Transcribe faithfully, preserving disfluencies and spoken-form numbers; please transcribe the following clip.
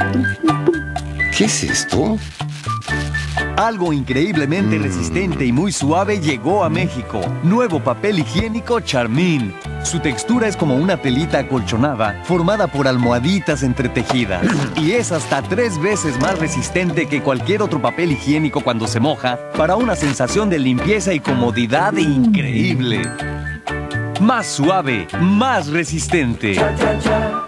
¿Qué es esto? Algo increíblemente resistente y muy suave llegó a México. Nuevo papel higiénico Charmin. Su textura es como una telita acolchonada, formada por almohaditas entretejidas. Y es hasta tres veces más resistente que cualquier otro papel higiénico cuando se moja, para una sensación de limpieza y comodidad increíble. Más suave, más resistente. Cha, cha, cha.